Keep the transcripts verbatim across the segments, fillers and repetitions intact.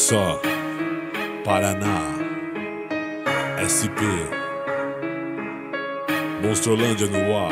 só, Paraná, S P, Monstrolândia no ar.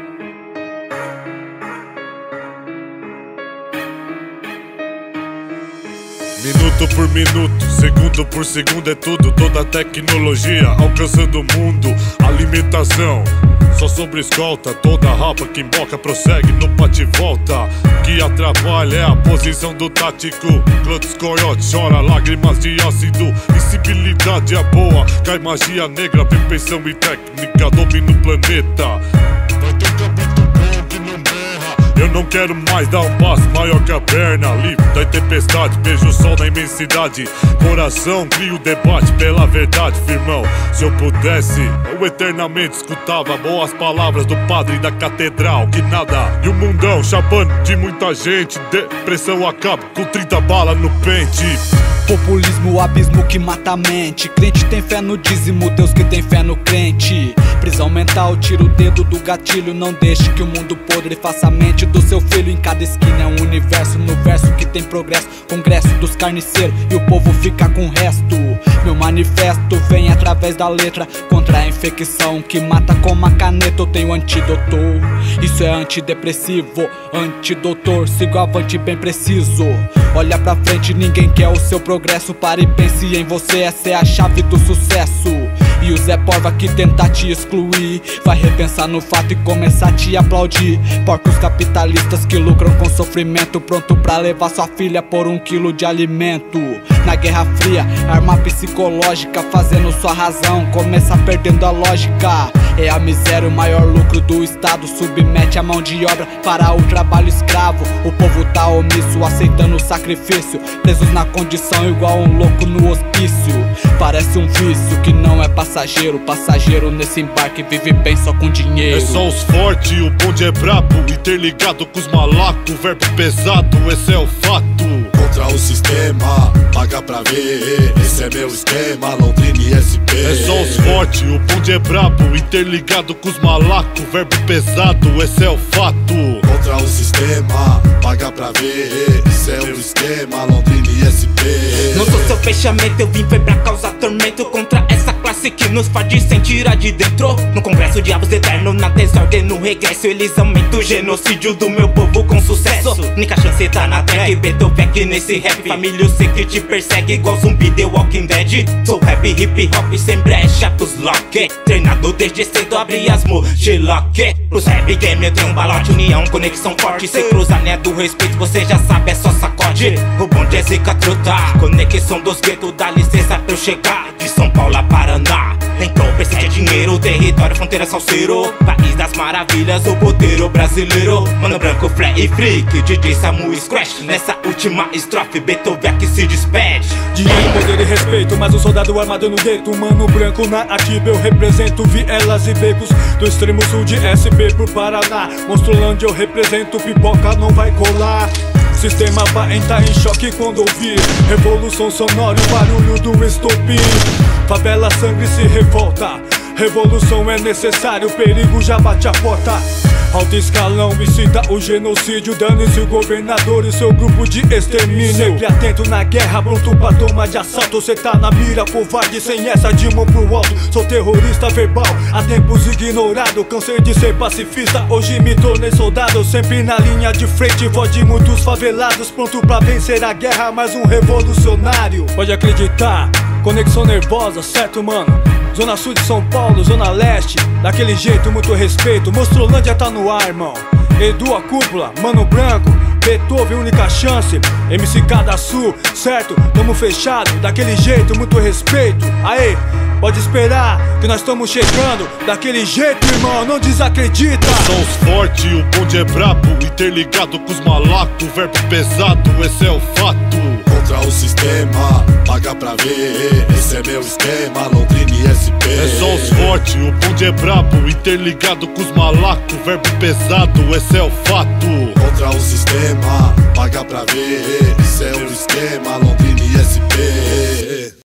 Minuto por minuto, segundo por segundo é tudo. Toda a tecnologia alcançando o mundo. Alimentação, só sobre escolta. Toda rapa que emboca prossegue no bate-volta. O que atrapalha é a posição do tático. Clotes coiote, chora lágrimas de ácido. Visibilidade é boa, cai magia negra. Perfeição e técnica domina o planeta. Vai ter um capítulo bom que não berra. Eu não quero mais dar um passo maior que a perna. Livre da tempestade, beijo o sol na imensidade. Coração cria o debate pela verdade, firmão. Se eu pudesse, eu eternamente escutava boas palavras do padre da catedral. Que nada, e o mundão chapando de muita gente. Depressão acaba com trinta balas no pente. Populismo, o abismo que mata a mente. Crente tem fé no dízimo, Deus que tem fé no crente. Prisão mental, tira o dedo do gatilho. Não deixe que o mundo podre faça a mente do seu filho. Em cada esquina é um universo, no verso que tem progresso. Congresso dos carniceiros e o povo fica com o resto. Meu manifesto vem através da letra contra a infecção que mata com uma caneta. Eu tenho antídoto, isso é antidepressivo. Antidoutor, sigo avante bem preciso. Olha pra frente, ninguém quer o seu progresso. Pare e pense em você, essa é a chave do sucesso. E o Zé Porva que tenta te excluir vai repensar no fato e começar a te aplaudir. Porcos capitalistas que lucram com sofrimento, pronto pra levar sua filha por um quilo de alimento. Na Guerra Fria, arma psicológica fazendo sua razão começa perdendo a lógica. É a miséria o maior lucro do Estado. Submete a mão de obra para o trabalho escravo. O povo tá omisso, aceitando o sacrifício. Presos na condição igual um louco no hospício. Parece um vício que não é passageiro. Passageiro nesse embarque vive bem só com dinheiro. É só os fortes, o bonde é brabo. Interligado com os malacos, verbo pesado, esse é o fato. Contra o sistema, paga pra ver, esse é meu esquema, Londrina e S P. É só os fortes, o bonde é brabo. Interligado com os malacos, verbo pesado, esse é o fato. Contra o sistema, paga pra ver, esse é o esquema, Londrina e S P. Não sou seu fechamento, eu vim foi pra causar tormento contra essa classe que nos faz sentir de dentro. No congresso, diabos eterno, na desordem, no regresso. Eles aumentam o genocídio do meu povo com sucesso. Única chance tá na track, Beethoven nesse rap. Família eu sei que te persegue igual zumbi The Walking Dead. Sou rap, hip hop sem brecha pros lock. Treinado desde cedo, abri as mochilock. Pros rap game eu tenho um balote, união, conexão forte. Se cruzar né do respeito, você já sabe, é só sacode. O bonde é zica truta, conexão dos guetos, dá licença pra eu chegar. De São Paulo a Paraná, nem precisa de dinheiro, território, fronteira, salseiro. País das maravilhas, o podeiro brasileiro. Mano Branco, Flé e Freak, D J Samu Scratch. Nessa última estrofe, Beethoven que se despede. Dinheiro, poder e respeito, mas um soldado armado no gueto. Mano Branco na ativa, eu represento vielas e becos do extremo sul de S P pro Paraná. Monstrolândia eu represento, pipoca não vai colar. Sistema vai entrar em choque quando ouvir revolução sonora, o barulho do estopim. Favela, sangue se revolta. Revolução é necessário, o perigo já bate a porta. Alto escalão incita o genocídio. Dane-se o governador e seu grupo de extermínio. Sempre atento na guerra, pronto pra tomar de assalto. Cê tá na mira, covarde, sem essa de mão pro alto. Sou terrorista verbal, há tempos ignorado. Cansei de ser pacifista, hoje me tornei soldado. Sempre na linha de frente, voz de muitos favelados. Pronto pra vencer a guerra, mais um revolucionário. Pode acreditar, conexão nervosa, certo mano? Zona Sul de São Paulo, Zona Leste, daquele jeito, muito respeito. Monstrolândia tá no ar, irmão. Edu a cúpula, Mano Branco, Beethoven, única chance. M C Cada Sul, certo? Tamo fechado, daquele jeito, muito respeito. Aê, pode esperar que nós estamos chegando. Daquele jeito, irmão, não desacredita. São os fortes, o bonde é brabo. Interligado com os malacos, verbo pesado, esse é o fato. Contra o sistema, paga pra ver, esse é meu esquema, Londrina e S P. É só os fortes, o bonde é brabo. Interligado com os malacos, verbo pesado, esse é o fato. Contra o sistema, paga pra ver, esse é o esquema, Londrina e S P.